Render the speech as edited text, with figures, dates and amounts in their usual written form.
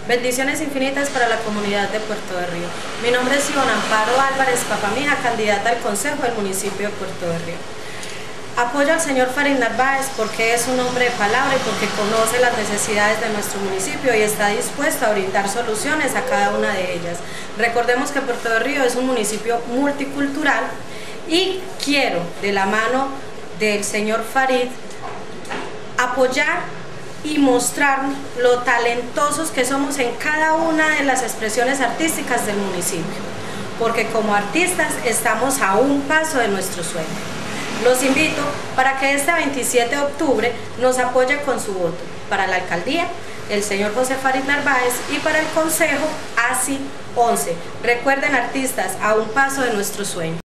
Bendiciones infinitas para la comunidad de Puerto de Río. Mi nombre es Ivonne Amparo Álvarez Papamija, candidata al Consejo del municipio de Puerto de Río. Apoyo al señor Farid Narváez porque es un hombre de palabra y porque conoce las necesidades de nuestro municipio y está dispuesto a brindar soluciones a cada una de ellas. Recordemos que Puerto de Río es un municipio multicultural y quiero, de la mano del señor Farid, apoyar y mostrar lo talentosos que somos en cada una de las expresiones artísticas del municipio, porque como artistas estamos a un paso de nuestro sueño. Los invito para que este 27 de octubre nos apoye con su voto para la alcaldía, el señor José Farid Narváez, y para el consejo ASI 11. Recuerden, artistas, a un paso de nuestro sueño.